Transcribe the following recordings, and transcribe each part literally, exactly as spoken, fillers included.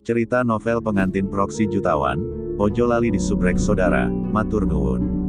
Cerita novel pengantin proksi jutawan, ojo lali di subrek saudara, matur nuwun.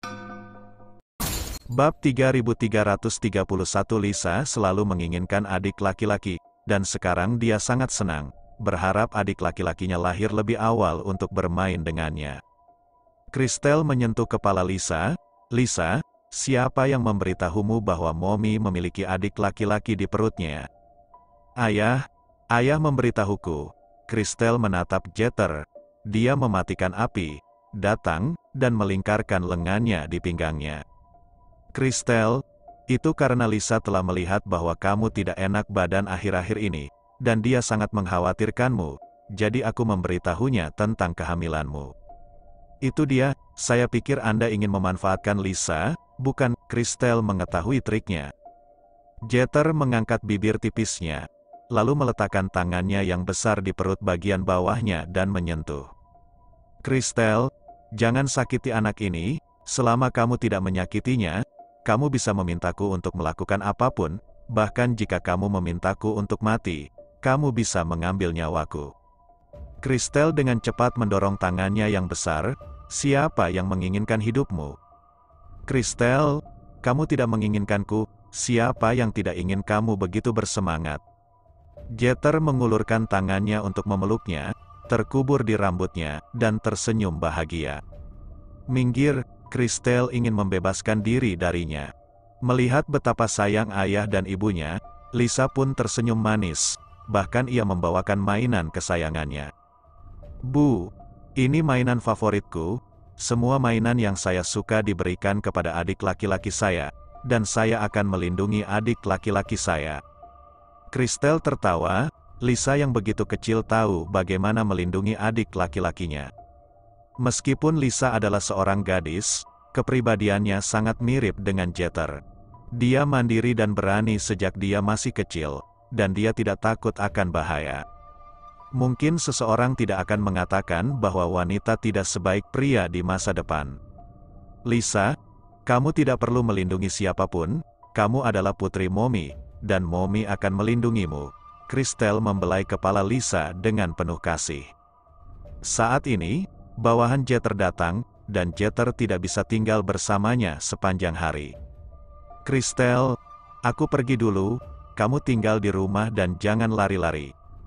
Bab tiga ribu tiga ratus tiga puluh satu Lisa selalu menginginkan adik laki-laki, dan sekarang dia sangat senang, berharap adik laki-lakinya lahir lebih awal untuk bermain dengannya. Christelle menyentuh kepala Lisa, "Lisa, siapa yang memberitahumu bahwa Mommy memiliki adik laki-laki di perutnya?" "Ayah, ayah memberitahuku." Christelle menatap Jeter. Dia mematikan api, datang, dan melingkarkan lengannya di pinggangnya. "Christelle, itu karena Lisa telah melihat bahwa kamu tidak enak badan akhir-akhir ini, dan dia sangat mengkhawatirkanmu, jadi aku memberitahunya tentang kehamilanmu." "Itu dia, saya pikir Anda ingin memanfaatkan Lisa, bukan?" Christelle mengetahui triknya. Jeter mengangkat bibir tipisnya, lalu meletakkan tangannya yang besar di perut bagian bawahnya dan menyentuh. "Christelle, jangan sakiti anak ini, selama kamu tidak menyakitinya, kamu bisa memintaku untuk melakukan apapun, bahkan jika kamu memintaku untuk mati, kamu bisa mengambil nyawaku." Christelle dengan cepat mendorong tangannya yang besar. "Siapa yang menginginkan hidupmu?" "Christelle, kamu tidak menginginkanku, siapa yang tidak ingin kamu begitu bersemangat?" Jeter mengulurkan tangannya untuk memeluknya, terkubur di rambutnya, dan tersenyum bahagia. "Minggir," Christelle ingin membebaskan diri darinya. Melihat betapa sayang ayah dan ibunya, Lisa pun tersenyum manis, bahkan ia membawakan mainan kesayangannya. "Bu, ini mainan favoritku, semua mainan yang saya suka diberikan kepada adik laki-laki saya, dan saya akan melindungi adik laki-laki saya." Christelle tertawa. Lisa yang begitu kecil tahu bagaimana melindungi adik laki-lakinya. Meskipun Lisa adalah seorang gadis, kepribadiannya sangat mirip dengan Jeter. Dia mandiri dan berani sejak dia masih kecil, dan dia tidak takut akan bahaya. Mungkin seseorang tidak akan mengatakan bahwa wanita tidak sebaik pria di masa depan. "Lisa, kamu tidak perlu melindungi siapapun, kamu adalah putri Mommy, dan Mommy akan melindungimu." Christelle membelai kepala Lisa dengan penuh kasih. Saat ini, bawahan Jeter datang, dan Jeter tidak bisa tinggal bersamanya sepanjang hari. "Christelle, aku pergi dulu, kamu tinggal di rumah dan jangan lari-lari."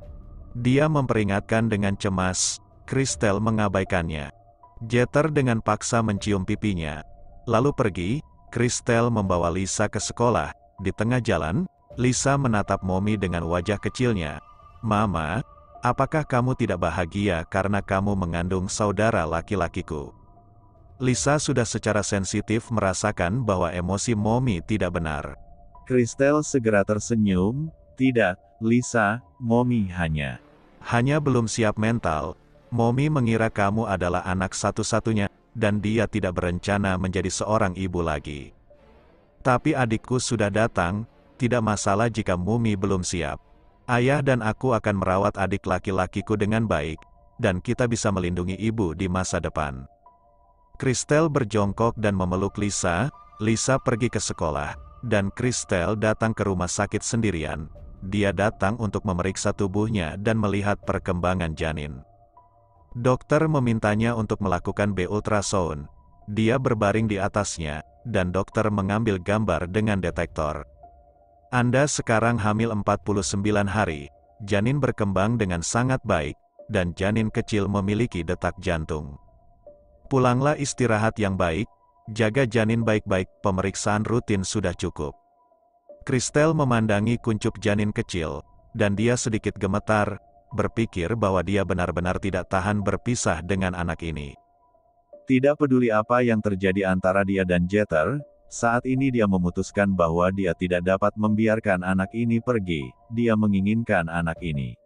Dia memperingatkan dengan cemas. Christelle mengabaikannya. Jeter dengan paksa mencium pipinya, lalu pergi. Christelle membawa Lisa ke sekolah. Di tengah jalan, Lisa menatap Mommy dengan wajah kecilnya. "Mama, apakah kamu tidak bahagia karena kamu mengandung saudara laki-lakiku?" Lisa sudah secara sensitif merasakan bahwa emosi Mommy tidak benar. Christelle segera tersenyum, "Tidak, Lisa, Mommy hanya..." "Hanya belum siap mental. Mommy mengira kamu adalah anak satu-satunya, dan dia tidak berencana menjadi seorang ibu lagi. Tapi adikku sudah datang, tidak masalah jika Mommy belum siap. Ayah dan aku akan merawat adik laki-lakiku dengan baik, dan kita bisa melindungi ibu di masa depan." Christelle berjongkok dan memeluk Lisa. Lisa pergi ke sekolah, dan Christelle datang ke rumah sakit sendirian. Dia datang untuk memeriksa tubuhnya dan melihat perkembangan janin. Dokter memintanya untuk melakukan B ultrasound. Dia berbaring di atasnya, dan dokter mengambil gambar dengan detektor. "Anda sekarang hamil empat puluh sembilan hari, janin berkembang dengan sangat baik, dan janin kecil memiliki detak jantung. Pulanglah istirahat yang baik, jaga janin baik-baik, pemeriksaan rutin sudah cukup." Christelle memandangi kuncup janin kecil, dan dia sedikit gemetar, berpikir bahwa dia benar-benar tidak tahan berpisah dengan anak ini. Tidak peduli apa yang terjadi antara dia dan Jeter, saat ini dia memutuskan bahwa dia tidak dapat membiarkan anak ini pergi. Dia menginginkan anak ini.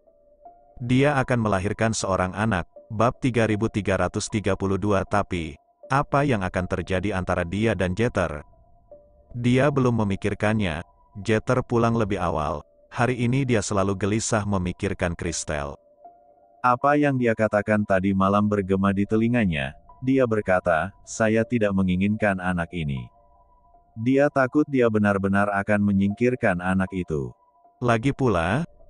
Dia akan melahirkan seorang anak. Bab tiga ribu tiga ratus tiga puluh dua Tapi, apa yang akan terjadi antara dia dan Jeter? Dia belum memikirkannya. Jeter pulang lebih awal. Hari ini dia selalu gelisah memikirkan Christelle. Apa yang dia katakan tadi malam bergema di telinganya. Dia berkata, "Saya tidak menginginkan anak ini." Dia takut dia benar-benar akan menyingkirkan anak itu. Lagi pula,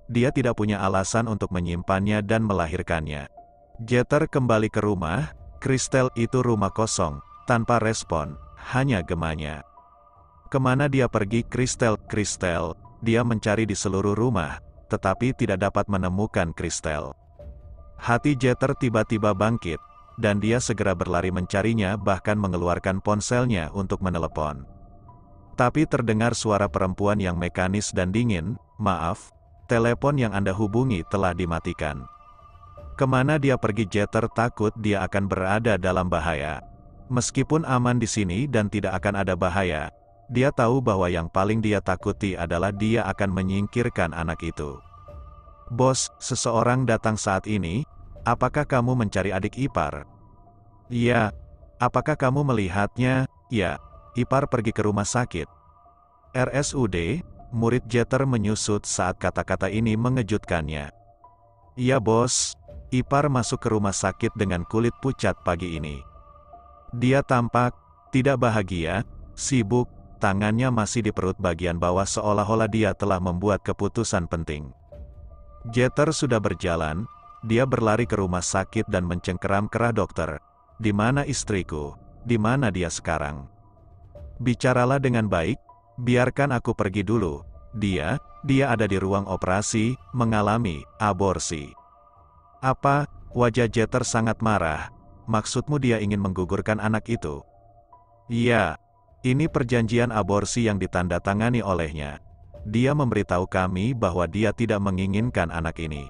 dia tidak punya alasan untuk menyimpannya dan melahirkannya. Jeter kembali ke rumah. Christelle itu rumah kosong, tanpa respon, hanya gemanya. Kemana dia pergi Christelle? Christelle, dia mencari di seluruh rumah, tetapi tidak dapat menemukan Christelle. Hati Jeter tiba-tiba bangkit, dan dia segera berlari mencarinya bahkan mengeluarkan ponselnya untuk menelepon. Tapi terdengar suara perempuan yang mekanis dan dingin, "Maaf, telepon yang Anda hubungi telah dimatikan." Kemana dia pergi? Jeter takut dia akan berada dalam bahaya. Meskipun aman di sini dan tidak akan ada bahaya, dia tahu bahwa yang paling dia takuti adalah dia akan menyingkirkan anak itu. "Bos, seseorang datang saat ini. Apakah kamu mencari adik ipar?" "Iya." "Apakah kamu melihatnya?" "Ya, ipar pergi ke rumah sakit." R S U D, murid Jeter menyusut saat kata-kata ini mengejutkannya. "Iya bos, ipar masuk ke rumah sakit dengan kulit pucat pagi ini. Dia tampak tidak bahagia, sibuk, tangannya masih di perut bagian bawah seolah-olah dia telah membuat keputusan penting." Jeter sudah berjalan, dia berlari ke rumah sakit dan mencengkeram kerah dokter. "Di mana istriku? Di mana dia sekarang? Bicaralah dengan baik, biarkan aku pergi dulu. Dia, dia ada di ruang operasi, mengalami aborsi." "Apa?" Wajah Jeter sangat marah. "Maksudmu dia ingin menggugurkan anak itu?" "Iya. Ini perjanjian aborsi yang ditandatangani olehnya. Dia memberitahu kami bahwa dia tidak menginginkan anak ini.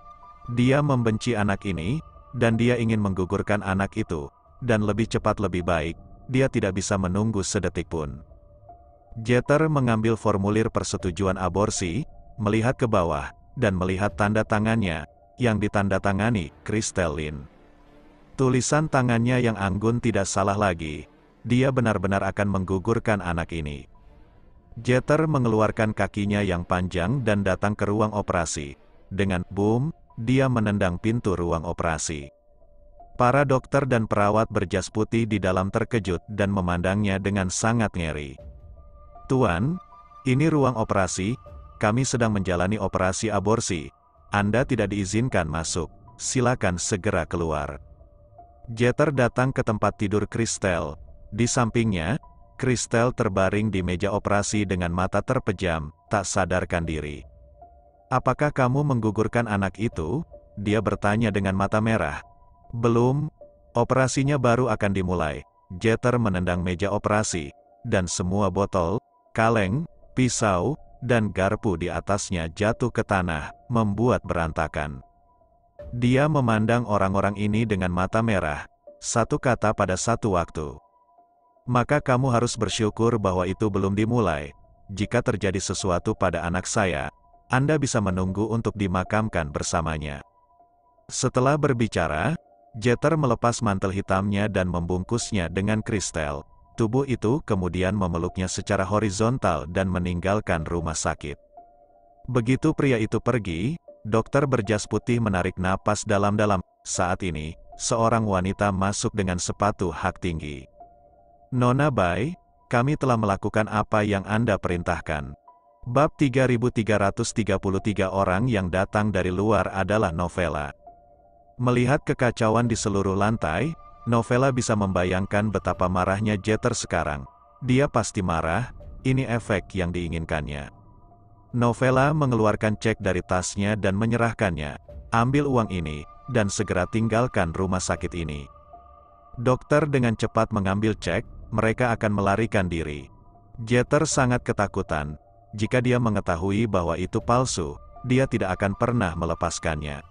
Dia membenci anak ini, dan dia ingin menggugurkan anak itu, dan lebih cepat lebih baik, dia tidak bisa menunggu sedetik pun." Jeter mengambil formulir persetujuan aborsi, melihat ke bawah, dan melihat tanda tangannya, yang ditandatangani Christelle Lynn. Tulisan tangannya yang anggun tidak salah lagi, dia benar-benar akan menggugurkan anak ini. Jeter mengeluarkan kakinya yang panjang dan datang ke ruang operasi. Dengan boom, dia menendang pintu ruang operasi. Para dokter dan perawat berjas putih di dalam terkejut dan memandangnya dengan sangat ngeri. "Tuan, ini ruang operasi, kami sedang menjalani operasi aborsi. Anda tidak diizinkan masuk, silakan segera keluar." Jeter datang ke tempat tidur Christelle. Di sampingnya, Christelle terbaring di meja operasi dengan mata terpejam, tak sadarkan diri. "Apakah kamu menggugurkan anak itu?" dia bertanya dengan mata merah. "Belum, operasinya baru akan dimulai." Jeter menendang meja operasi, dan semua botol, kaleng, pisau, dan garpu di atasnya jatuh ke tanah, membuat berantakan. Dia memandang orang-orang ini dengan mata merah, satu kata pada satu waktu. "Maka kamu harus bersyukur bahwa itu belum dimulai. Jika terjadi sesuatu pada anak saya, Anda bisa menunggu untuk dimakamkan bersamanya." Setelah berbicara, Jeter melepas mantel hitamnya dan membungkusnya dengan Christelle. Tubuh itu kemudian memeluknya secara horizontal dan meninggalkan rumah sakit. Begitu pria itu pergi, dokter berjas putih menarik napas dalam-dalam. Saat ini, seorang wanita masuk dengan sepatu hak tinggi. "Nona Bai, kami telah melakukan apa yang Anda perintahkan." Bab tiga ribu tiga ratus tiga puluh tiga orang yang datang dari luar adalah Novella. Melihat kekacauan di seluruh lantai, Novella bisa membayangkan betapa marahnya Jeter sekarang. Dia pasti marah, ini efek yang diinginkannya. Novella mengeluarkan cek dari tasnya dan menyerahkannya. "Ambil uang ini, dan segera tinggalkan rumah sakit ini." Dokter dengan cepat mengambil cek, mereka akan melarikan diri. Jeter sangat ketakutan. Jika dia mengetahui bahwa itu palsu, dia tidak akan pernah melepaskannya.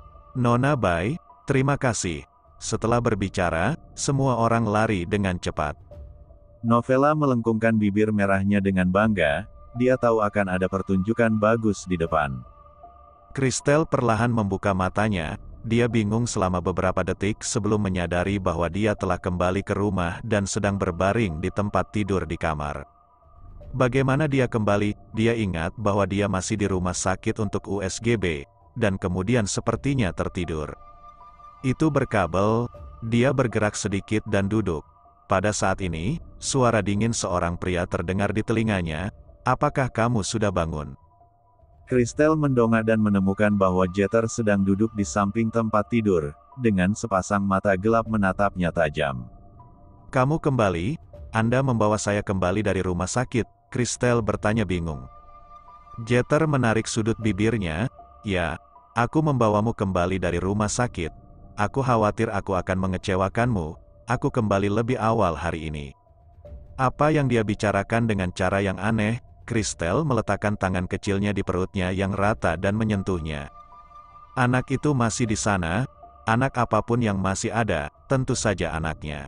"Nona Bai, terima kasih." Setelah berbicara, semua orang lari dengan cepat. Novella melengkungkan bibir merahnya dengan bangga, dia tahu akan ada pertunjukan bagus di depan. Christelle perlahan membuka matanya, dia bingung selama beberapa detik sebelum menyadari bahwa dia telah kembali ke rumah dan sedang berbaring di tempat tidur di kamar. Bagaimana dia kembali? Dia ingat bahwa dia masih di rumah sakit untuk U S G B, dan kemudian sepertinya tertidur. Itu berkabel, dia bergerak sedikit dan duduk. Pada saat ini, suara dingin seorang pria terdengar di telinganya. "Apakah kamu sudah bangun?" Christelle mendongak dan menemukan bahwa Jeter sedang duduk di samping tempat tidur, dengan sepasang mata gelap menatapnya tajam. Kamu kembali? Anda membawa saya kembali dari rumah sakit? Christelle bertanya bingung. Jeter menarik sudut bibirnya. Ya, aku membawamu kembali dari rumah sakit. Aku khawatir aku akan mengecewakanmu. Aku kembali lebih awal hari ini. Apa yang dia bicarakan dengan cara yang aneh? Christelle meletakkan tangan kecilnya di perutnya yang rata dan menyentuhnya. Anak itu masih di sana, anak apapun yang masih ada, tentu saja anaknya.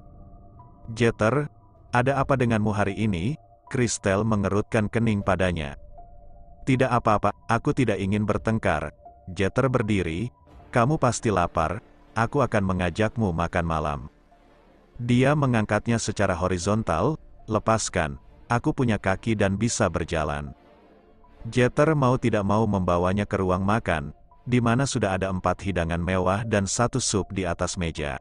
Jeter, ada apa denganmu hari ini? Christelle mengerutkan kening padanya. Tidak apa-apa, aku tidak ingin bertengkar. Jeter berdiri, kamu pasti lapar, aku akan mengajakmu makan malam. Dia mengangkatnya secara horizontal, lepaskan. Aku punya kaki dan bisa berjalan. Jeter mau tidak mau membawanya ke ruang makan, di mana sudah ada empat hidangan mewah dan satu sup di atas meja.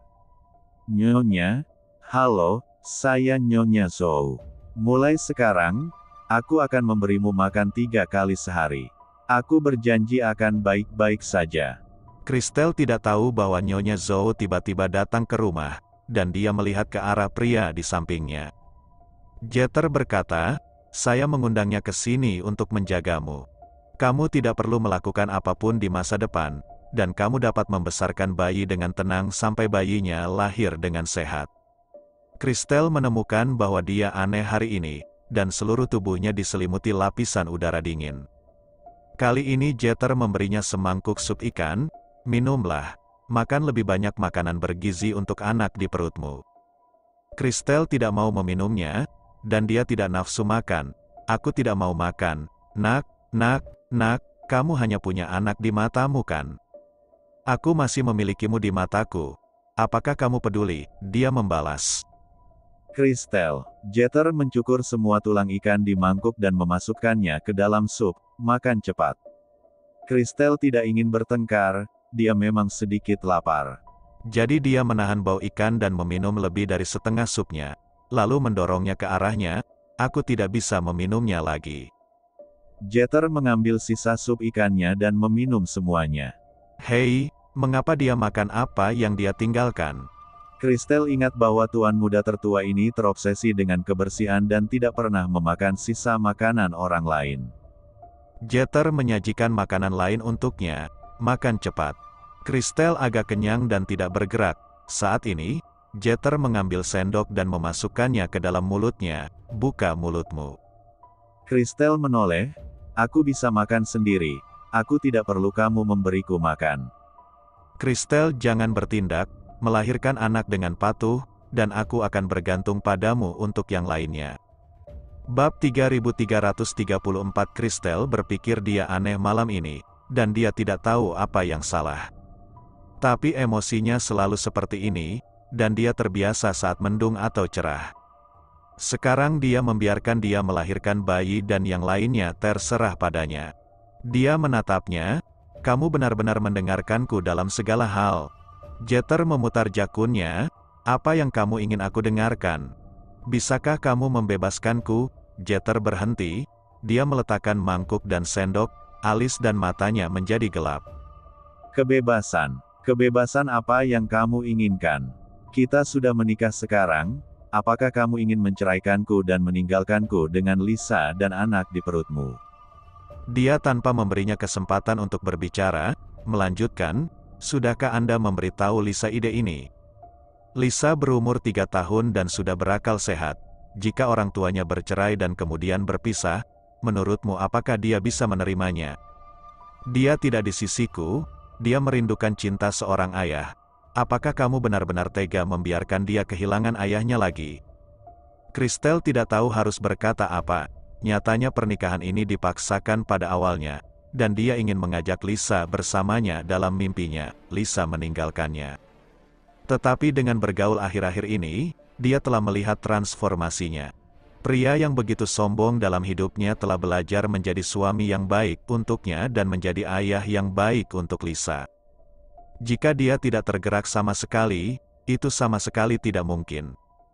Nyonya, halo, saya Nyonya Zhou. Mulai sekarang, aku akan memberimu makan tiga kali sehari. Aku berjanji akan baik-baik saja. Christelle tidak tahu bahwa Nyonya Zhou tiba-tiba datang ke rumah, dan dia melihat ke arah pria di sampingnya. Jeter berkata, saya mengundangnya ke sini untuk menjagamu. Kamu tidak perlu melakukan apapun di masa depan, dan kamu dapat membesarkan bayi dengan tenang sampai bayinya lahir dengan sehat. Christelle menemukan bahwa dia aneh hari ini, dan seluruh tubuhnya diselimuti lapisan udara dingin. Kali ini Jeter memberinya semangkuk sup ikan. Minumlah, makan lebih banyak makanan bergizi untuk anak di perutmu. Christelle tidak mau meminumnya, dan dia tidak nafsu makan. Aku tidak mau makan. Nak, nak, nak, kamu hanya punya anak di matamu kan? Aku masih memilikimu di mataku. Apakah kamu peduli? Dia membalas. Christelle, Jeter mencukur semua tulang ikan di mangkuk dan memasukkannya ke dalam sup. Makan cepat. Christelle tidak ingin bertengkar, dia memang sedikit lapar. Jadi dia menahan bau ikan dan meminum lebih dari setengah supnya. Lalu mendorongnya ke arahnya, aku tidak bisa meminumnya lagi. Jeter mengambil sisa sup ikannya dan meminum semuanya. Hei, mengapa dia makan apa yang dia tinggalkan? Christelle ingat bahwa tuan muda tertua ini terobsesi dengan kebersihan dan tidak pernah memakan sisa makanan orang lain. Jeter menyajikan makanan lain untuknya, makan cepat. Christelle agak kenyang dan tidak bergerak. Saat ini, Jeter mengambil sendok dan memasukkannya ke dalam mulutnya. Buka mulutmu. Christelle menoleh, aku bisa makan sendiri, aku tidak perlu kamu memberiku makan. Christelle jangan bertindak, melahirkan anak dengan patuh, dan aku akan bergantung padamu untuk yang lainnya. Bab tiga ribu tiga ratus tiga puluh empat Christelle berpikir dia aneh malam ini, dan dia tidak tahu apa yang salah. Tapi emosinya selalu seperti ini, dan dia terbiasa saat mendung atau cerah. Sekarang dia membiarkan dia melahirkan bayi dan yang lainnya terserah padanya. Dia menatapnya, kamu benar-benar mendengarkanku dalam segala hal. Jeter memutar jakunnya, apa yang kamu ingin aku dengarkan? Bisakah kamu membebaskanku? Jeter berhenti, dia meletakkan mangkuk dan sendok, alis dan matanya menjadi gelap. Kebebasan, kebebasan apa yang kamu inginkan? Kita sudah menikah sekarang, apakah kamu ingin menceraikanku dan meninggalkanku dengan Lisa dan anak di perutmu? Dia tanpa memberinya kesempatan untuk berbicara, melanjutkan, sudahkah Anda memberitahu Lisa ide ini? Lisa berumur tiga tahun dan sudah berakal sehat. Jika orang tuanya bercerai dan kemudian berpisah, menurutmu apakah dia bisa menerimanya? Dia tidak di sisiku, dia merindukan cinta seorang ayah. Apakah kamu benar-benar tega membiarkan dia kehilangan ayahnya lagi? Christelle tidak tahu harus berkata apa. Nyatanya pernikahan ini dipaksakan pada awalnya, dan dia ingin mengajak Lisa bersamanya dalam mimpinya. Lisa meninggalkannya. Tetapi dengan bergaul akhir-akhir ini, dia telah melihat transformasinya. Pria yang begitu sombong dalam hidupnya telah belajar menjadi suami yang baik untuknya dan menjadi ayah yang baik untuk Lisa. Jika dia tidak tergerak sama sekali, itu sama sekali tidak mungkin.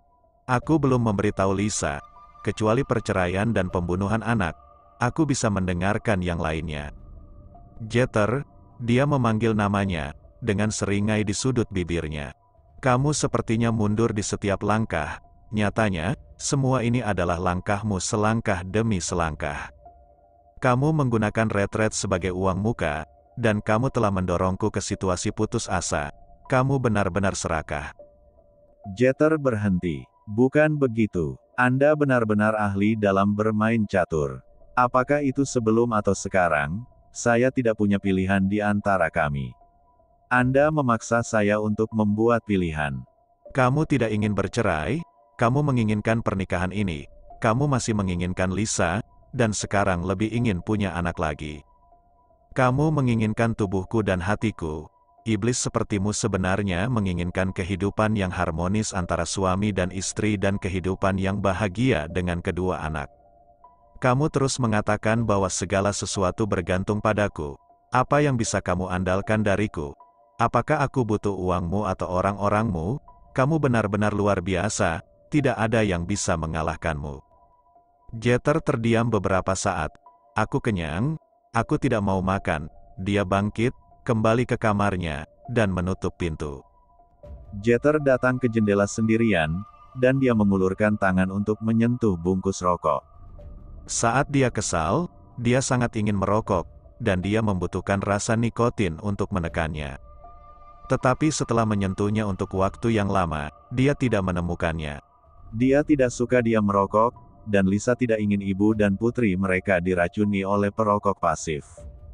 Aku belum memberitahu Lisa, kecuali perceraian dan pembunuhan anak. Aku bisa mendengarkan yang lainnya. Jeter, dia memanggil namanya, dengan seringai di sudut bibirnya. Kamu sepertinya mundur di setiap langkah, nyatanya, semua ini adalah langkahmu selangkah demi selangkah. Kamu menggunakan retret sebagai uang muka, dan kamu telah mendorongku ke situasi putus asa. Kamu benar-benar serakah. Jeter berhenti. Bukan begitu. Anda benar-benar ahli dalam bermain catur. Apakah itu sebelum atau sekarang? Saya tidak punya pilihan di antara kami. Anda memaksa saya untuk membuat pilihan. Kamu tidak ingin bercerai, kamu menginginkan pernikahan ini, kamu masih menginginkan Lisa, dan sekarang lebih ingin punya anak lagi. Kamu menginginkan tubuhku dan hatiku. Iblis sepertimu sebenarnya menginginkan kehidupan yang harmonis antara suami dan istri dan kehidupan yang bahagia dengan kedua anak. Kamu terus mengatakan bahwa segala sesuatu bergantung padaku. Apa yang bisa kamu andalkan dariku? Apakah aku butuh uangmu atau orang-orangmu? Kamu benar-benar luar biasa, tidak ada yang bisa mengalahkanmu. Jeter terdiam beberapa saat. Aku kenyang, aku tidak mau makan. Dia bangkit, kembali ke kamarnya, dan menutup pintu. Jeter datang ke jendela sendirian, dan dia mengulurkan tangan untuk menyentuh bungkus rokok. Saat dia kesal, dia sangat ingin merokok, dan dia membutuhkan rasa nikotin untuk menekannya. Tetapi setelah menyentuhnya untuk waktu yang lama, dia tidak menemukannya. Dia tidak suka dia merokok, dan Lisa tidak ingin ibu dan putri mereka diracuni oleh perokok pasif.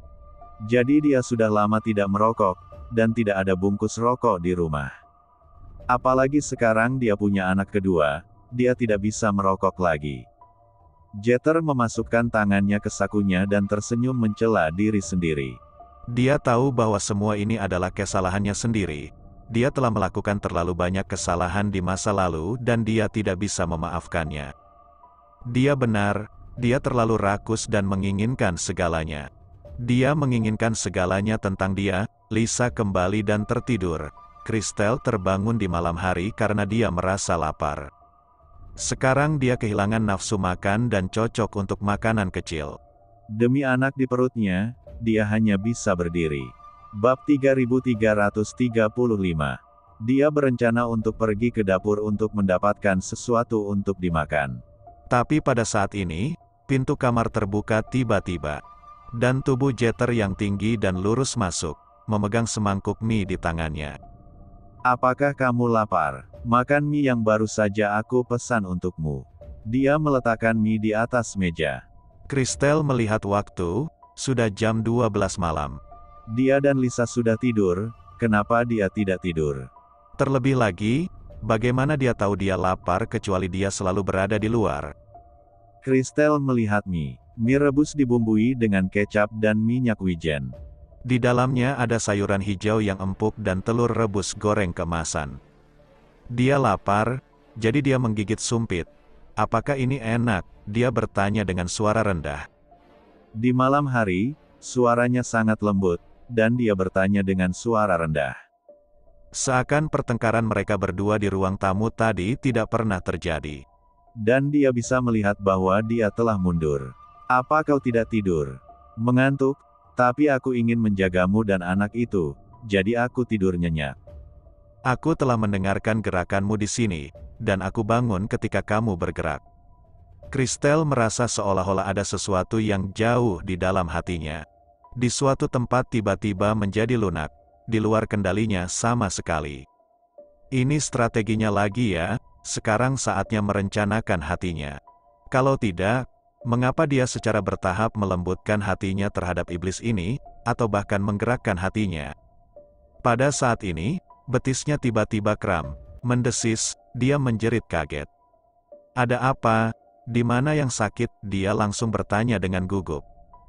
Jadi dia sudah lama tidak merokok, dan tidak ada bungkus rokok di rumah. Apalagi sekarang dia punya anak kedua, dia tidak bisa merokok lagi. Jeter memasukkan tangannya ke sakunya dan tersenyum mencela diri sendiri. Dia tahu bahwa semua ini adalah kesalahannya sendiri. Dia telah melakukan terlalu banyak kesalahan di masa lalu dan dia tidak bisa memaafkannya. Dia benar, dia terlalu rakus dan menginginkan segalanya. Dia menginginkan segalanya tentang dia. Lisa kembali dan tertidur. Christelle terbangun di malam hari karena dia merasa lapar. Sekarang dia kehilangan nafsu makan dan cocok untuk makanan kecil. Demi anak di perutnya, dia hanya bisa berdiri. Bab tiga ribu tiga ratus tiga puluh lima. Dia berencana untuk pergi ke dapur untuk mendapatkan sesuatu untuk dimakan. Tapi pada saat ini, pintu kamar terbuka tiba-tiba. Dan tubuh Jeter yang tinggi dan lurus masuk, memegang semangkuk mie di tangannya. Apakah kamu lapar? Makan mie yang baru saja aku pesan untukmu. Dia meletakkan mie di atas meja. Christelle melihat waktu, sudah jam dua belas malam. Dia dan Lisa sudah tidur, kenapa dia tidak tidur? Terlebih lagi, bagaimana dia tahu dia lapar kecuali dia selalu berada di luar? Christelle melihat mie. Mie rebus dibumbui dengan kecap dan minyak wijen. Di dalamnya ada sayuran hijau yang empuk dan telur rebus goreng kemasan. Dia lapar, jadi dia menggigit sumpit. Apakah ini enak? Dia bertanya dengan suara rendah. Di malam hari, suaranya sangat lembut, dan dia bertanya dengan suara rendah. Seakan pertengkaran mereka berdua di ruang tamu tadi tidak pernah terjadi. Dan dia bisa melihat bahwa dia telah mundur. Apa kau tidak tidur? Mengantuk? Tapi aku ingin menjagamu dan anak itu, jadi aku tidur nyenyak. Aku telah mendengarkan gerakanmu di sini, dan aku bangun ketika kamu bergerak. Christelle merasa seolah-olah ada sesuatu yang jauh di dalam hatinya. Di suatu tempat tiba-tiba menjadi lunak, di luar kendalinya sama sekali. Ini strateginya lagi ya, sekarang saatnya merencanakan hatinya. Kalau tidak, mengapa dia secara bertahap melembutkan hatinya terhadap iblis ini, atau bahkan menggerakkan hatinya? Pada saat ini, betisnya tiba-tiba kram, mendesis, dia menjerit kaget. Ada apa? Di mana yang sakit? Dia langsung bertanya dengan gugup.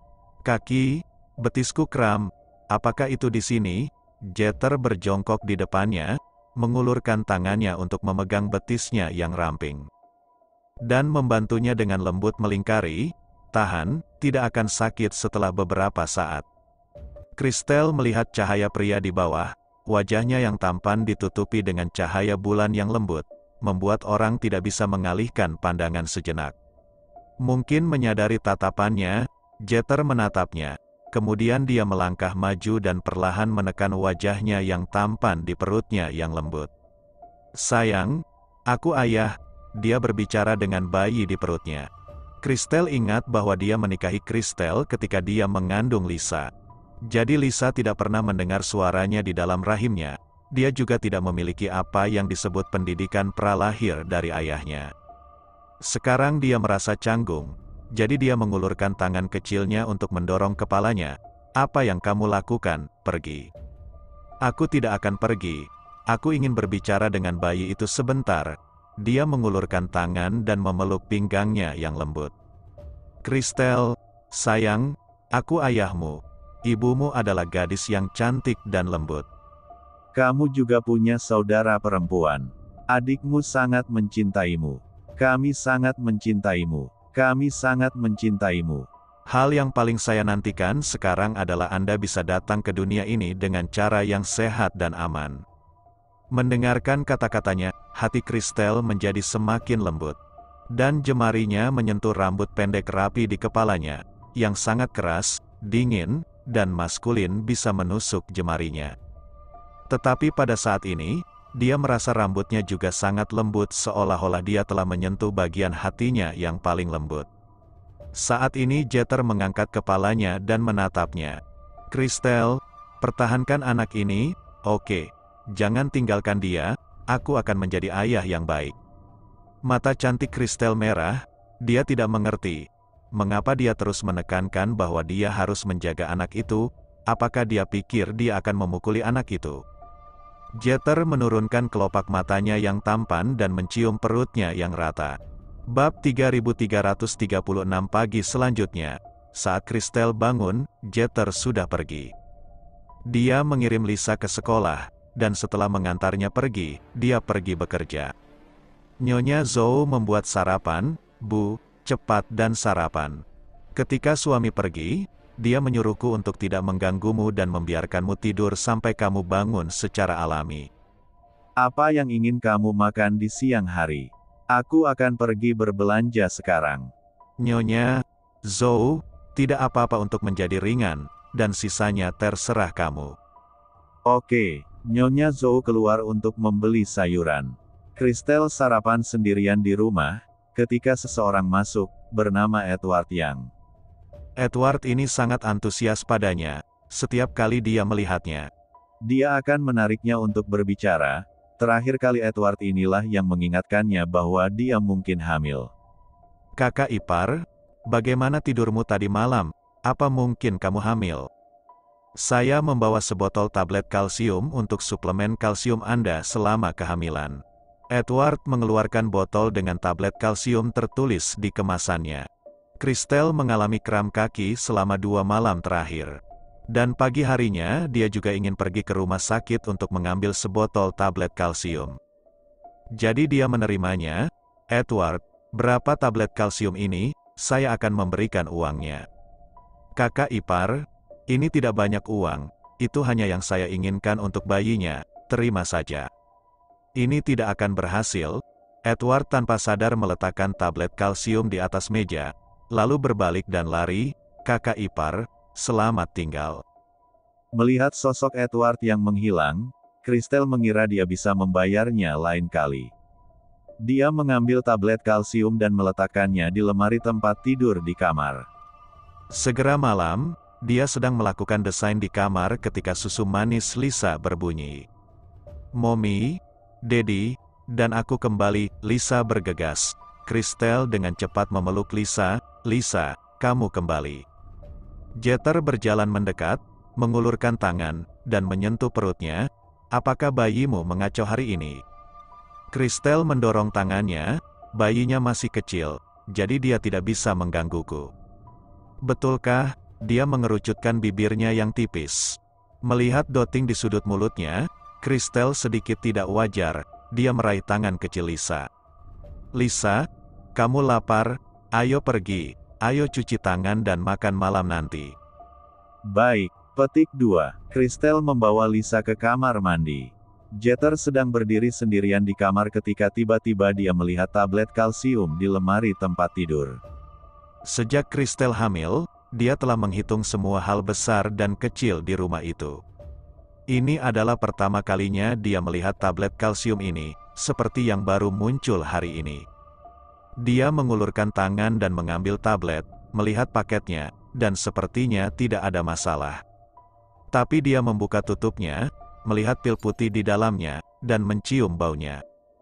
Kaki, betisku kram, apakah itu di sini? Jeter berjongkok di depannya, mengulurkan tangannya untuk memegang betisnya yang ramping. Dan membantunya dengan lembut melingkari, tahan, tidak akan sakit setelah beberapa saat. Christelle melihat cahaya pria di bawah, wajahnya yang tampan ditutupi dengan cahaya bulan yang lembut, membuat orang tidak bisa mengalihkan pandangan sejenak. Mungkin menyadari tatapannya, Jeter menatapnya. Kemudian dia melangkah maju dan perlahan menekan wajahnya yang tampan di perutnya yang lembut. "Sayang, aku ayah," dia berbicara dengan bayi di perutnya. Christelle ingat bahwa dia menikahi Christelle ketika dia mengandung Lisa. Jadi Lisa tidak pernah mendengar suaranya di dalam rahimnya. Dia juga tidak memiliki apa yang disebut pendidikan pralahir dari ayahnya. Sekarang dia merasa canggung. Jadi dia mengulurkan tangan kecilnya untuk mendorong kepalanya. "Apa yang kamu lakukan? Pergi." "Aku tidak akan pergi. Aku ingin berbicara dengan bayi itu sebentar." Dia mengulurkan tangan dan memeluk pinggangnya yang lembut. "Christelle, sayang, aku ayahmu. Ibumu adalah gadis yang cantik dan lembut. Kamu juga punya saudara perempuan. Adikmu sangat mencintaimu. Kami sangat mencintaimu. Kami sangat mencintaimu." Hal yang paling saya nantikan sekarang adalah Anda bisa datang ke dunia ini dengan cara yang sehat dan aman. Mendengarkan kata-katanya, hati Christelle menjadi semakin lembut. Dan jemarinya menyentuh rambut pendek rapi di kepalanya, yang sangat keras, dingin, dan maskulin bisa menusuk jemarinya. Tetapi pada saat ini, dia merasa rambutnya juga sangat lembut seolah-olah dia telah menyentuh bagian hatinya yang paling lembut. Saat ini Jeter mengangkat kepalanya dan menatapnya. "Christelle, pertahankan anak ini, oke? Jangan tinggalkan dia, aku akan menjadi ayah yang baik." Mata cantik Christelle merah, dia tidak mengerti. Mengapa dia terus menekankan bahwa dia harus menjaga anak itu, apakah dia pikir dia akan memukuli anak itu? Jeter menurunkan kelopak matanya yang tampan dan mencium perutnya yang rata. Bab tiga ribu tiga ratus tiga puluh enam pagi selanjutnya, saat Christelle bangun, Jeter sudah pergi. Dia mengirim Lisa ke sekolah, dan setelah mengantarnya pergi, dia pergi bekerja. "Nyonya Zhou membuat sarapan, Bu, cepat dan sarapan." Ketika suami pergi, dia menyuruhku untuk tidak mengganggumu dan membiarkanmu tidur sampai kamu bangun secara alami. "Apa yang ingin kamu makan di siang hari? Aku akan pergi berbelanja sekarang." "Nyonya Zhou, tidak apa-apa untuk menjadi ringan, dan sisanya terserah kamu." "Oke." Nyonya Zhou keluar untuk membeli sayuran. Christelle sarapan sendirian di rumah, ketika seseorang masuk, bernama Edward Yang. Edward ini sangat antusias padanya, setiap kali dia melihatnya. Dia akan menariknya untuk berbicara. Terakhir kali Edward inilah yang mengingatkannya bahwa dia mungkin hamil. "Kakak ipar, bagaimana tidurmu tadi malam? Apa mungkin kamu hamil?" "Saya membawa sebotol tablet kalsium untuk suplemen kalsium Anda selama kehamilan." Edward mengeluarkan botol dengan tablet kalsium tertulis di kemasannya. Christelle mengalami kram kaki selama dua malam terakhir. Dan pagi harinya, dia juga ingin pergi ke rumah sakit untuk mengambil sebotol tablet kalsium. Jadi dia menerimanya. "Edward, berapa tablet kalsium ini? Saya akan memberikan uangnya." "Kakak ipar, ini tidak banyak uang, itu hanya yang saya inginkan untuk bayinya, terima saja." "Ini tidak akan berhasil." Edward tanpa sadar meletakkan tablet kalsium di atas meja, lalu berbalik dan lari. "Kakak ipar, selamat tinggal." Melihat sosok Edward yang menghilang, Christelle mengira dia bisa membayarnya lain kali. Dia mengambil tablet kalsium dan meletakkannya di lemari tempat tidur di kamar. Segera malam, dia sedang melakukan desain di kamar ketika susu manis Lisa berbunyi. "Mommy, Daddy, dan aku kembali," Lisa bergegas. Christelle dengan cepat memeluk Lisa. "Lisa, kamu kembali." Jeter berjalan mendekat, mengulurkan tangan, dan menyentuh perutnya. "Apakah bayimu mengacau hari ini?" Christelle mendorong tangannya. "Bayinya masih kecil, jadi dia tidak bisa menggangguku." "Betulkah?" Dia mengerucutkan bibirnya yang tipis. Melihat doting di sudut mulutnya, Christelle sedikit tidak wajar. Dia meraih tangan kecil Lisa. "Lisa, kamu lapar? Ayo pergi, ayo cuci tangan dan makan malam nanti." Baik. Petik dua. Christelle membawa Lisa ke kamar mandi. Jeter sedang berdiri sendirian di kamar ketika tiba-tiba dia melihat tablet kalsium di lemari tempat tidur. Sejak Christelle hamil, dia telah menghitung semua hal besar dan kecil di rumah itu. Ini adalah pertama kalinya dia melihat tablet kalsium ini, seperti yang baru muncul hari ini. Dia mengulurkan tangan dan mengambil tablet, melihat paketnya, dan sepertinya tidak ada masalah. Tapi dia membuka tutupnya, melihat pil putih di dalamnya, dan mencium baunya.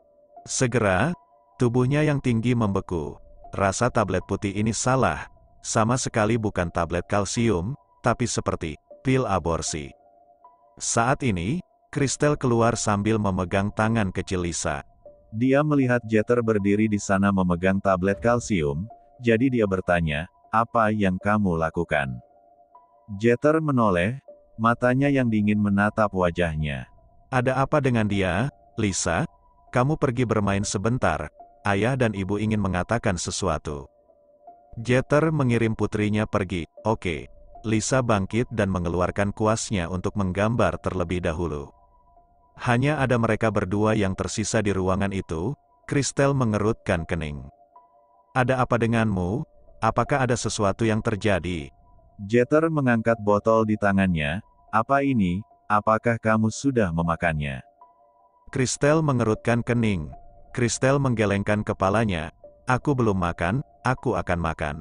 Segera, tubuhnya yang tinggi membeku. Rasa tablet putih ini salah, sama sekali bukan tablet kalsium, tapi seperti pil aborsi. Saat ini, Christelle keluar sambil memegang tangan kecil Lisa. Dia melihat Jeter berdiri di sana memegang tablet kalsium, jadi dia bertanya, "Apa yang kamu lakukan?" Jeter menoleh, matanya yang dingin menatap wajahnya. "Ada apa dengan dia, Lisa? Kamu pergi bermain sebentar, ayah dan ibu ingin mengatakan sesuatu." Jeter mengirim putrinya pergi. "Oke." Lisa bangkit dan mengeluarkan kuasnya untuk menggambar terlebih dahulu. Hanya ada mereka berdua yang tersisa di ruangan itu. Christelle mengerutkan kening. "Ada apa denganmu? Apakah ada sesuatu yang terjadi?" Jeter mengangkat botol di tangannya. "Apa ini? Apakah kamu sudah memakannya?" Christelle mengerutkan kening. Christelle menggelengkan kepalanya. "Aku belum makan, aku akan makan."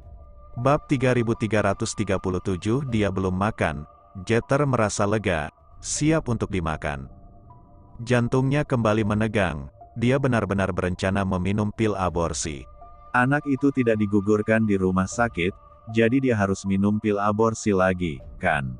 Bab tiga ribu tiga ratus tiga puluh tujuh Dia belum makan. Jeter merasa lega, siap untuk dimakan. Jantungnya kembali menegang. Dia benar-benar berencana meminum pil aborsi. Anak itu tidak digugurkan di rumah sakit, jadi dia harus minum pil aborsi lagi, kan?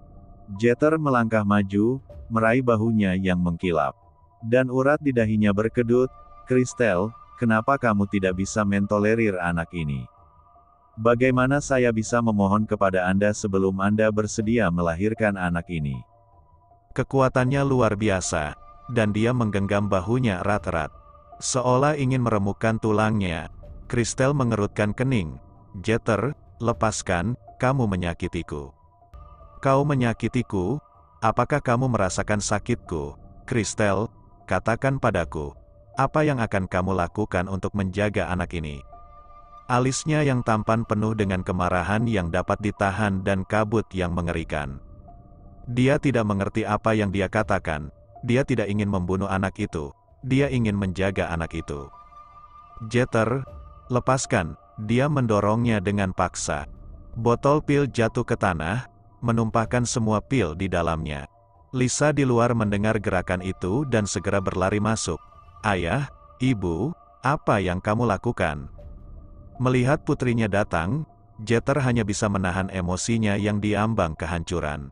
Jeter melangkah maju, meraih bahunya yang mengkilap. Dan urat di dahinya berkedut. "Christelle, kenapa kamu tidak bisa mentolerir anak ini? Bagaimana saya bisa memohon kepada Anda sebelum Anda bersedia melahirkan anak ini?" Kekuatannya luar biasa, dan dia menggenggam bahunya erat-erat, seolah ingin meremukkan tulangnya. Christelle mengerutkan kening. "Jeter, lepaskan, kamu menyakitiku." "Kau menyakitiku? Apakah kamu merasakan sakitku? Christelle, katakan padaku, apa yang akan kamu lakukan untuk menjaga anak ini?" Alisnya yang tampan penuh dengan kemarahan yang dapat ditahan dan kabut yang mengerikan. Dia tidak mengerti apa yang dia katakan. Dia tidak ingin membunuh anak itu. Dia ingin menjaga anak itu. "Jeter, lepaskan." Dia mendorongnya dengan paksa. Botol pil jatuh ke tanah, menumpahkan semua pil di dalamnya. Lisa di luar mendengar gerakan itu dan segera berlari masuk. "Ayah, ibu, apa yang kamu lakukan?" Melihat putrinya datang, Jeter hanya bisa menahan emosinya yang diambang kehancuran.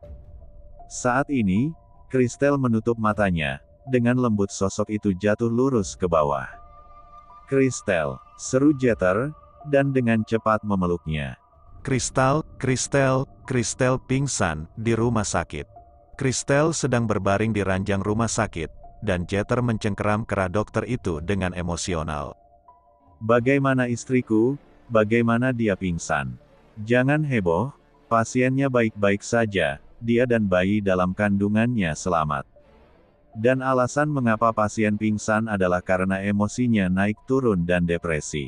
Saat ini, Christelle menutup matanya. Dengan lembut sosok itu jatuh lurus ke bawah. "Christelle," seru Jeter, dan dengan cepat memeluknya. Christelle, Christelle, Christelle pingsan di rumah sakit. Christelle sedang berbaring di ranjang rumah sakit, dan Jeter mencengkeram kerah dokter itu dengan emosional. "Bagaimana istriku? Bagaimana dia pingsan? Jangan heboh, pasiennya baik-baik saja, dia dan bayi dalam kandungannya selamat." Dan alasan mengapa pasien pingsan adalah karena emosinya naik turun dan depresi.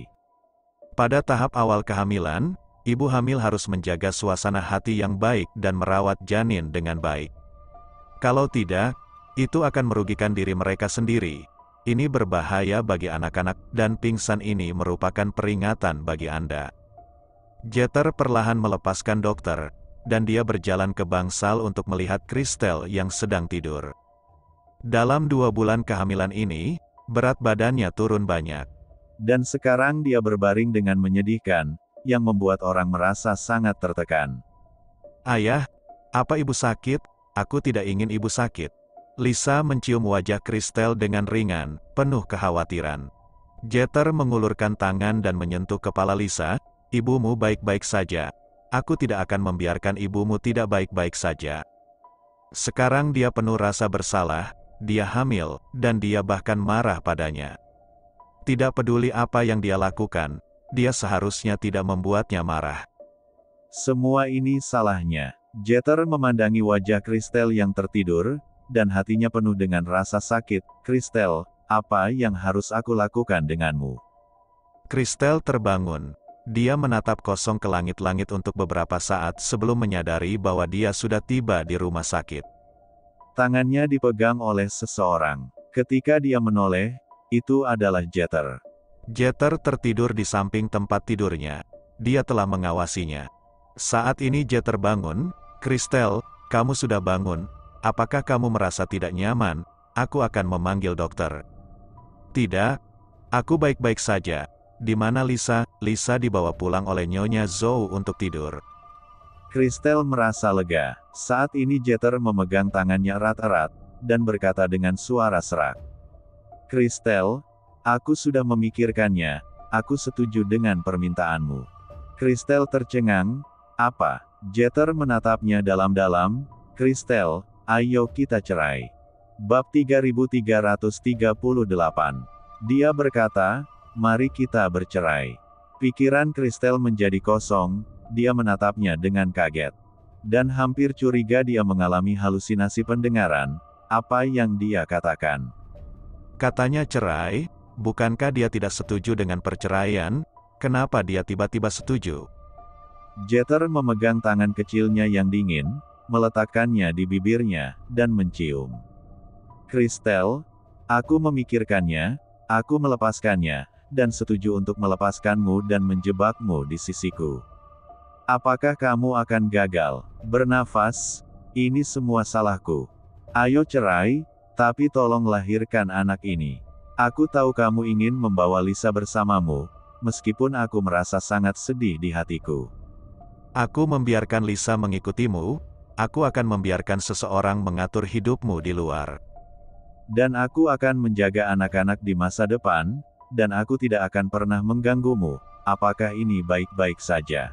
Pada tahap awal kehamilan, ibu hamil harus menjaga suasana hati yang baik dan merawat janin dengan baik. Kalau tidak, itu akan merugikan diri mereka sendiri. Ini berbahaya bagi anak-anak, dan pingsan ini merupakan peringatan bagi Anda. Jeter perlahan melepaskan dokter, dan dia berjalan ke bangsal untuk melihat Christelle yang sedang tidur. Dalam dua bulan kehamilan ini, berat badannya turun banyak. Dan sekarang dia berbaring dengan menyedihkan, yang membuat orang merasa sangat tertekan. "Ayah, apa ibu sakit? Aku tidak ingin ibu sakit." Lisa mencium wajah Christelle dengan ringan, penuh kekhawatiran. Jeter mengulurkan tangan dan menyentuh kepala Lisa. "Ibumu baik-baik saja. Aku tidak akan membiarkan ibumu tidak baik-baik saja." Sekarang dia penuh rasa bersalah, dia hamil, dan dia bahkan marah padanya. Tidak peduli apa yang dia lakukan, dia seharusnya tidak membuatnya marah. Semua ini salahnya. Jeter memandangi wajah Christelle yang tertidur, dan hatinya penuh dengan rasa sakit. "Christelle, apa yang harus aku lakukan denganmu?" Christelle terbangun. Dia menatap kosong ke langit-langit untuk beberapa saat sebelum menyadari bahwa dia sudah tiba di rumah sakit. Tangannya dipegang oleh seseorang. Ketika dia menoleh, itu adalah Jeter. Jeter tertidur di samping tempat tidurnya. Dia telah mengawasinya. Saat ini Jeter bangun. "Christelle, kamu sudah bangun. Apakah kamu merasa tidak nyaman? Aku akan memanggil dokter." "Tidak. Aku baik-baik saja." "Di mana Lisa?" "Lisa dibawa pulang oleh Nyonya Zhou untuk tidur." Christelle merasa lega. Saat ini Jeter memegang tangannya erat-erat, dan berkata dengan suara serak. "Christelle, aku sudah memikirkannya, aku setuju dengan permintaanmu." Christelle tercengang. "Apa?" Jeter menatapnya dalam-dalam. "Christelle, ayo kita cerai." Bab tiga ribu tiga ratus tiga puluh delapan. Dia berkata, "Mari kita bercerai." Pikiran Christelle menjadi kosong, dia menatapnya dengan kaget. Dan hampir curiga dia mengalami halusinasi pendengaran. Apa yang dia katakan? Katanya cerai, bukankah dia tidak setuju dengan perceraian? Kenapa dia tiba-tiba setuju? Jeter memegang tangan kecilnya yang dingin, meletakkannya di bibirnya, dan mencium. "Christelle, aku memikirkannya, aku melepaskannya, dan setuju untuk melepaskanmu dan menjebakmu di sisiku. Apakah kamu akan gagal bernafas? Ini semua salahku. Ayo cerai, tapi tolong lahirkan anak ini. Aku tahu kamu ingin membawa Lisa bersamamu, meskipun aku merasa sangat sedih di hatiku." "Aku membiarkan Lisa mengikutimu, aku akan membiarkan seseorang mengatur hidupmu di luar. Dan aku akan menjaga anak-anak di masa depan, dan aku tidak akan pernah mengganggumu. Apakah ini baik-baik saja?"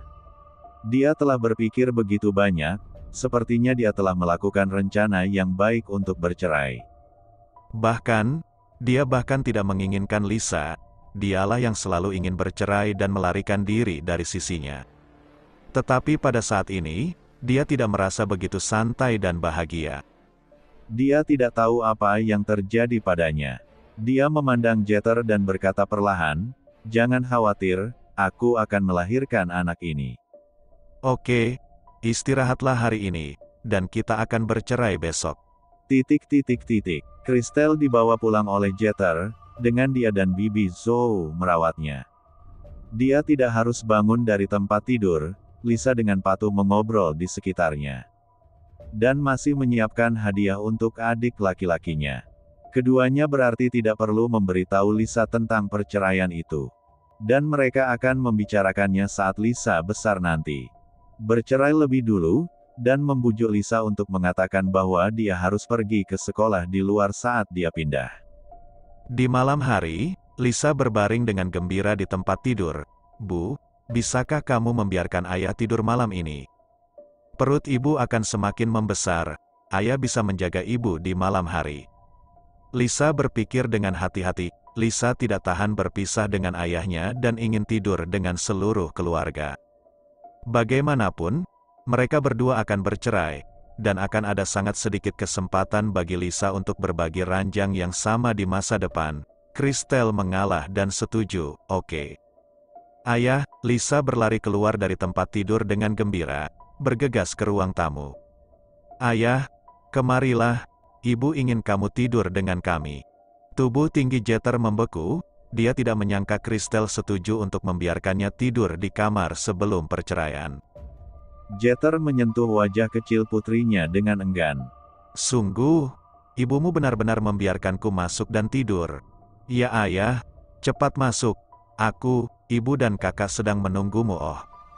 Dia telah berpikir begitu banyak, sepertinya dia telah melakukan rencana yang baik untuk bercerai. Bahkan, dia bahkan tidak menginginkan Lisa, dialah yang selalu ingin bercerai dan melarikan diri dari sisinya. Tetapi pada saat ini, dia tidak merasa begitu santai dan bahagia. Dia tidak tahu apa yang terjadi padanya. Dia memandang Jeter dan berkata perlahan, "Jangan khawatir, aku akan melahirkan anak ini." "Oke, istirahatlah hari ini, dan kita akan bercerai besok." Titik titik titik. Christelle dibawa pulang oleh Jeter, dengan dia dan Bibi Zhou merawatnya. Dia tidak harus bangun dari tempat tidur, Lisa dengan patuh mengobrol di sekitarnya. Dan masih menyiapkan hadiah untuk adik laki-lakinya. Keduanya berarti tidak perlu memberitahu Lisa tentang perceraian itu. Dan mereka akan membicarakannya saat Lisa besar nanti. Bercerai lebih dulu, dan membujuk Lisa untuk mengatakan bahwa dia harus pergi ke sekolah di luar saat dia pindah. Di malam hari, Lisa berbaring dengan gembira di tempat tidur. "Bu, bisakah kamu membiarkan ayah tidur malam ini? Perut ibu akan semakin membesar, ayah bisa menjaga ibu di malam hari." Lisa berpikir dengan hati-hati. Lisa tidak tahan berpisah dengan ayahnya dan ingin tidur dengan seluruh keluarga. Bagaimanapun, mereka berdua akan bercerai, dan akan ada sangat sedikit kesempatan bagi Lisa untuk berbagi ranjang yang sama di masa depan. Christelle mengalah dan setuju. "Oke." "Ayah," Lisa berlari keluar dari tempat tidur dengan gembira, bergegas ke ruang tamu. "Ayah, kemarilah, ibu ingin kamu tidur dengan kami." Tubuh tinggi Jeter membeku. Dia tidak menyangka Christelle setuju untuk membiarkannya tidur di kamar sebelum perceraian. Jeter menyentuh wajah kecil putrinya dengan enggan. "Sungguh, ibumu benar-benar membiarkanku masuk dan tidur." "Ya ayah, cepat masuk. Aku, ibu dan kakak sedang menunggumu." "Oh."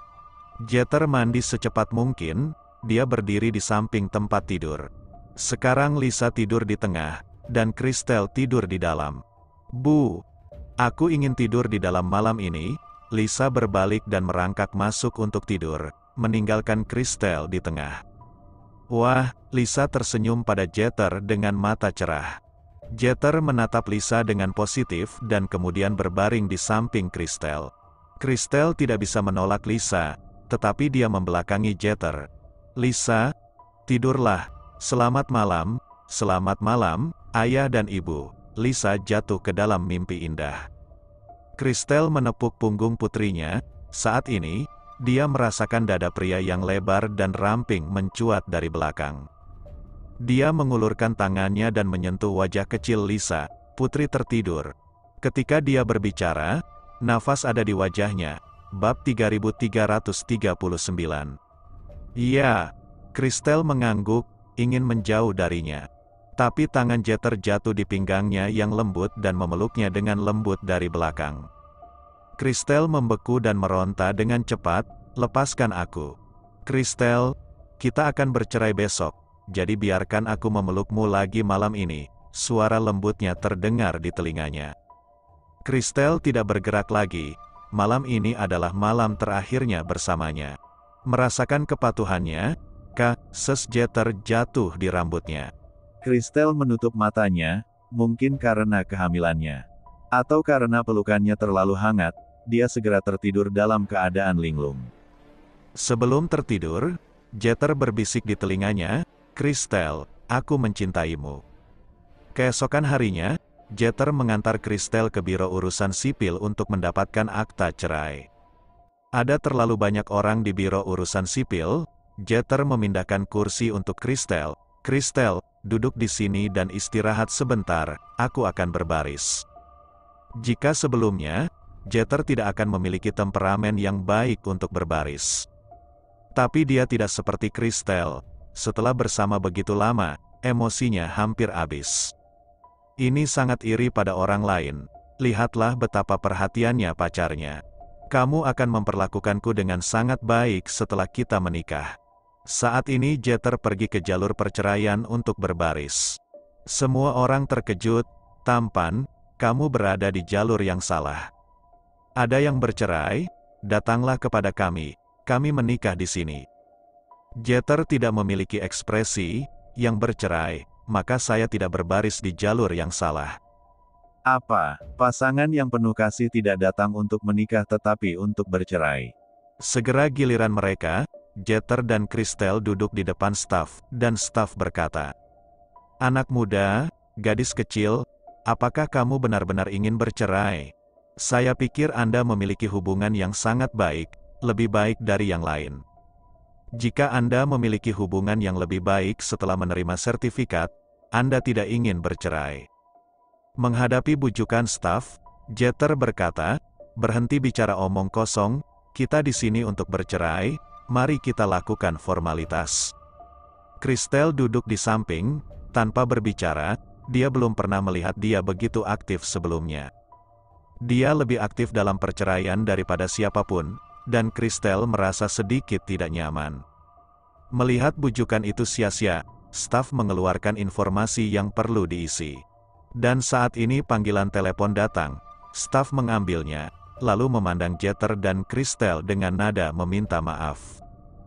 Jeter mandi secepat mungkin, dia berdiri di samping tempat tidur. Sekarang Lisa tidur di tengah, dan Christelle tidur di dalam. "Bu, aku ingin tidur di dalam malam ini." Lisa berbalik dan merangkak masuk untuk tidur, meninggalkan Christelle di tengah. "Wah," Lisa tersenyum pada Jeter dengan mata cerah. Jeter menatap Lisa dengan positif dan kemudian berbaring di samping Christelle. Christelle tidak bisa menolak Lisa, tetapi dia membelakangi Jeter. "Lisa, tidurlah. Selamat malam, selamat malam, ayah dan ibu." Lisa jatuh ke dalam mimpi indah. Christelle menepuk punggung putrinya, Saat ini, dia merasakan dada pria yang lebar dan ramping mencuat dari belakang. Dia mengulurkan tangannya dan menyentuh wajah kecil Lisa, putri tertidur. Ketika dia berbicara, nafas ada di wajahnya. Bab tiga ribu tiga ratus tiga puluh sembilan. Iya, Kristel mengangguk, ingin menjauh darinya. Tapi tangan Jeter jatuh di pinggangnya yang lembut dan memeluknya dengan lembut dari belakang. Kristel membeku dan meronta dengan cepat, "Lepaskan aku. Kristel, kita akan bercerai besok, jadi biarkan aku memelukmu lagi malam ini." Suara lembutnya terdengar di telinganya. Kristel tidak bergerak lagi. Malam ini adalah malam terakhirnya bersamanya. Merasakan kepatuhannya, kasus Jeter jatuh di rambutnya. Kristel menutup matanya, mungkin karena kehamilannya. Atau karena pelukannya terlalu hangat, dia segera tertidur dalam keadaan linglung. Sebelum tertidur, Jeter berbisik di telinganya, "Kristel, aku mencintaimu." Keesokan harinya, Jeter mengantar Kristel ke biro urusan sipil untuk mendapatkan akta cerai. Ada terlalu banyak orang di biro urusan sipil, Jeter memindahkan kursi untuk Kristel. "Kristel, duduk di sini dan istirahat sebentar, aku akan berbaris." Jika sebelumnya, Jeter tidak akan memiliki temperamen yang baik untuk berbaris. Tapi dia tidak seperti Kristel. Setelah bersama begitu lama, emosinya hampir habis. Ini sangat iri pada orang lain. Lihatlah betapa perhatiannya pacarnya. "Kamu akan memperlakukanku dengan sangat baik setelah kita menikah." Saat ini Jeter pergi ke jalur perceraian untuk berbaris. Semua orang terkejut, "Tampan, kamu berada di jalur yang salah. Ada yang bercerai? Datanglah kepada kami, kami menikah di sini." Jeter tidak memiliki ekspresi, "Yang bercerai, maka saya tidak berbaris di jalur yang salah." Apa, pasangan yang penuh kasih tidak datang untuk menikah tetapi untuk bercerai? Segera giliran mereka, Jeter dan Kristel duduk di depan staf, dan staf berkata, "Anak muda, gadis kecil, apakah kamu benar-benar ingin bercerai? Saya pikir Anda memiliki hubungan yang sangat baik, lebih baik dari yang lain. Jika Anda memiliki hubungan yang lebih baik setelah menerima sertifikat, Anda tidak ingin bercerai." Menghadapi bujukan staf, Jeter berkata, "Berhenti bicara omong kosong, kita di sini untuk bercerai, mari kita lakukan formalitas." Kristel duduk di samping, tanpa berbicara, dia belum pernah melihat dia begitu aktif sebelumnya. Dia lebih aktif dalam perceraian daripada siapapun, dan Kristel merasa sedikit tidak nyaman. Melihat bujukan itu sia-sia, staf mengeluarkan informasi yang perlu diisi. Dan saat ini panggilan telepon datang, staf mengambilnya, lalu memandang Jeter dan Kristel dengan nada meminta maaf.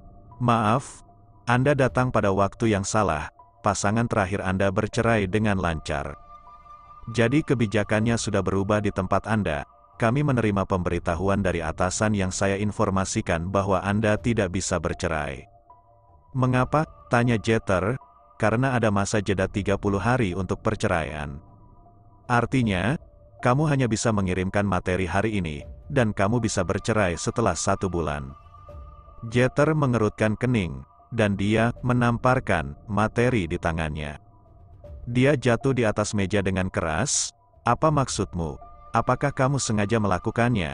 "Maaf, Anda datang pada waktu yang salah, pasangan terakhir Anda bercerai dengan lancar. Jadi kebijakannya sudah berubah di tempat Anda. Kami menerima pemberitahuan dari atasan yang saya informasikan bahwa Anda tidak bisa bercerai." "Mengapa?" tanya Jeter. "Karena ada masa jeda tiga puluh hari untuk perceraian. Artinya, kamu hanya bisa mengirimkan materi hari ini, dan kamu bisa bercerai setelah satu bulan." Jeter mengerutkan kening, dan dia menamparkan materi di tangannya. Dia jatuh di atas meja dengan keras. "Apa maksudmu? Apakah kamu sengaja melakukannya?"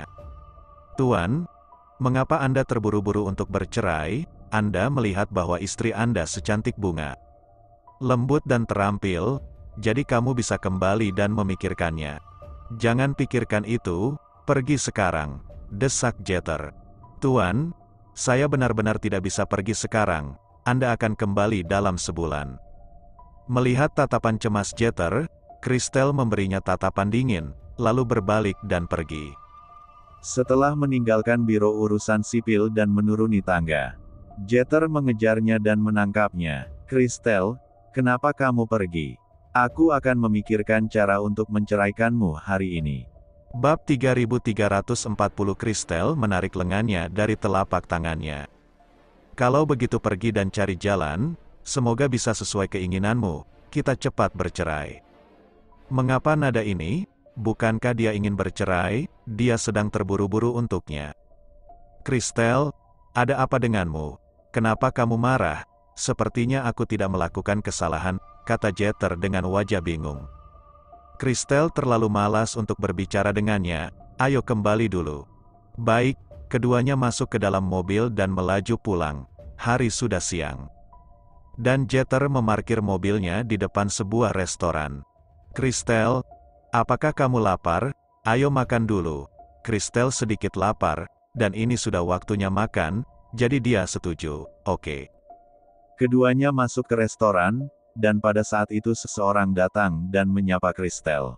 "Tuan, mengapa Anda terburu-buru untuk bercerai? Anda melihat bahwa istri Anda secantik bunga, lembut dan terampil, jadi kamu bisa kembali dan memikirkannya. Jangan pikirkan itu, pergi sekarang," desak Jeter. "Tuan, saya benar-benar tidak bisa pergi sekarang, Anda akan kembali dalam sebulan." Melihat tatapan cemas Jeter, Kristel memberinya tatapan dingin, lalu berbalik dan pergi. Setelah meninggalkan biro urusan sipil dan menuruni tangga, Jeter mengejarnya dan menangkapnya. "Kristel, kenapa kamu pergi? Aku akan memikirkan cara untuk menceraikanmu hari ini." Bab tiga ribu tiga ratus empat puluh. Kristel menarik lengannya dari telapak tangannya. "Kalau begitu pergi dan cari jalan, semoga bisa sesuai keinginanmu, kita cepat bercerai." Mengapa nada ini? Bukankah dia ingin bercerai? Dia sedang terburu-buru untuknya. Christelle, ada apa denganmu? Kenapa kamu marah? Sepertinya aku tidak melakukan kesalahan, kata Jeter dengan wajah bingung. Christelle terlalu malas untuk berbicara dengannya, ayo kembali dulu. Baik, keduanya masuk ke dalam mobil dan melaju pulang. Hari sudah siang. Dan Jeter memarkir mobilnya di depan sebuah restoran. Christelle, apakah kamu lapar? Ayo makan dulu. Christelle sedikit lapar, dan ini sudah waktunya makan, jadi dia setuju. Oke. Keduanya masuk ke restoran, dan pada saat itu seseorang datang dan menyapa Christelle.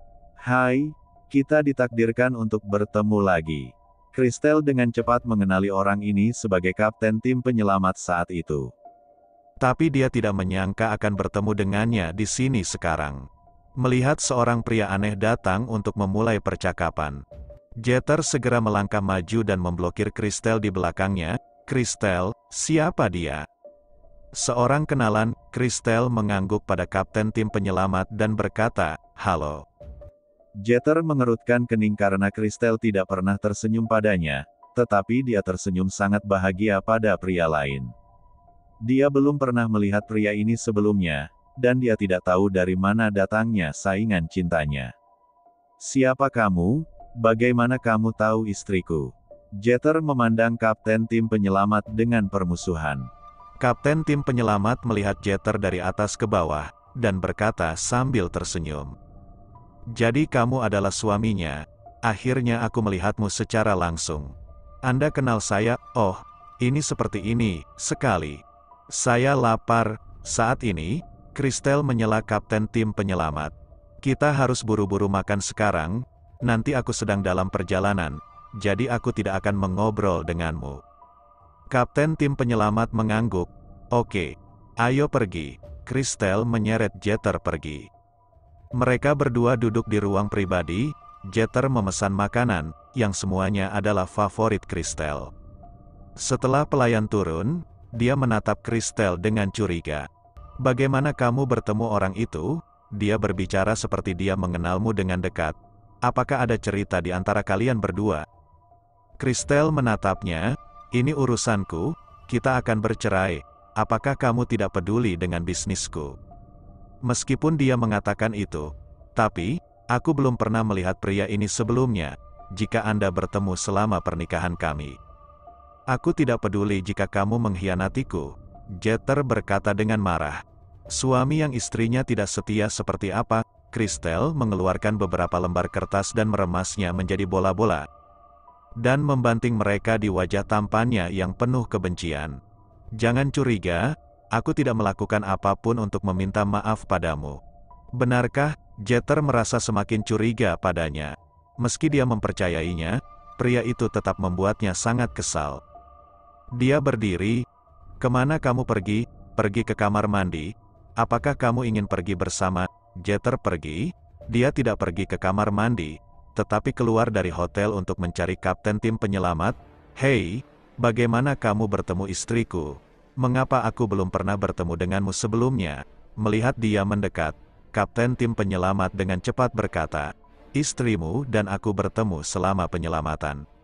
Hai, kita ditakdirkan untuk bertemu lagi. Christelle dengan cepat mengenali orang ini sebagai kapten tim penyelamat saat itu. Tapi dia tidak menyangka akan bertemu dengannya di sini sekarang. Melihat seorang pria aneh datang untuk memulai percakapan, Jeter segera melangkah maju dan memblokir Christelle di belakangnya. Christelle, siapa dia? Seorang kenalan. Christelle mengangguk pada kapten tim penyelamat dan berkata, halo. Jeter mengerutkan kening karena Christelle tidak pernah tersenyum padanya, tetapi dia tersenyum sangat bahagia pada pria lain. Dia belum pernah melihat pria ini sebelumnya, dan dia tidak tahu dari mana datangnya saingan cintanya. Siapa kamu? Bagaimana kamu tahu istriku? Jeter memandang kapten tim penyelamat dengan permusuhan. Kapten tim penyelamat melihat Jeter dari atas ke bawah, dan berkata sambil tersenyum. Jadi kamu adalah suaminya. Akhirnya aku melihatmu secara langsung. Anda kenal saya? Oh, ini seperti ini, sekali. Saya lapar. Saat ini, Christelle menyela kapten tim penyelamat. Kita harus buru-buru makan sekarang, nanti aku sedang dalam perjalanan, jadi aku tidak akan mengobrol denganmu. Kapten tim penyelamat mengangguk. Oke, ayo pergi. Christelle menyeret Jeter pergi. Mereka berdua duduk di ruang pribadi. Jeter memesan makanan, yang semuanya adalah favorit Christelle. Setelah pelayan turun, dia menatap Christelle dengan curiga. Bagaimana kamu bertemu orang itu? Dia berbicara seperti dia mengenalmu dengan dekat. Apakah ada cerita di antara kalian berdua? Christelle menatapnya. Ini urusanku, kita akan bercerai. Apakah kamu tidak peduli dengan bisnisku? Meskipun dia mengatakan itu, tapi, aku belum pernah melihat pria ini sebelumnya. Jika Anda bertemu selama pernikahan kami, aku tidak peduli jika kamu mengkhianatiku. Jeter berkata dengan marah. Suami yang istrinya tidak setia seperti apa? Christelle mengeluarkan beberapa lembar kertas dan meremasnya menjadi bola-bola, dan membanting mereka di wajah tampannya yang penuh kebencian. Jangan curiga, aku tidak melakukan apapun untuk meminta maaf padamu. Benarkah? Jeter merasa semakin curiga padanya. Meski dia mempercayainya, pria itu tetap membuatnya sangat kesal. Dia berdiri. Kemana kamu pergi? Pergi ke kamar mandi. Apakah kamu ingin pergi bersama? Jeter pergi. Dia tidak pergi ke kamar mandi, tetapi keluar dari hotel untuk mencari kapten tim penyelamat. Hei, bagaimana kamu bertemu istriku? Mengapa aku belum pernah bertemu denganmu sebelumnya? Melihat dia mendekat, kapten tim penyelamat dengan cepat berkata, istrimu dan aku bertemu selama penyelamatan.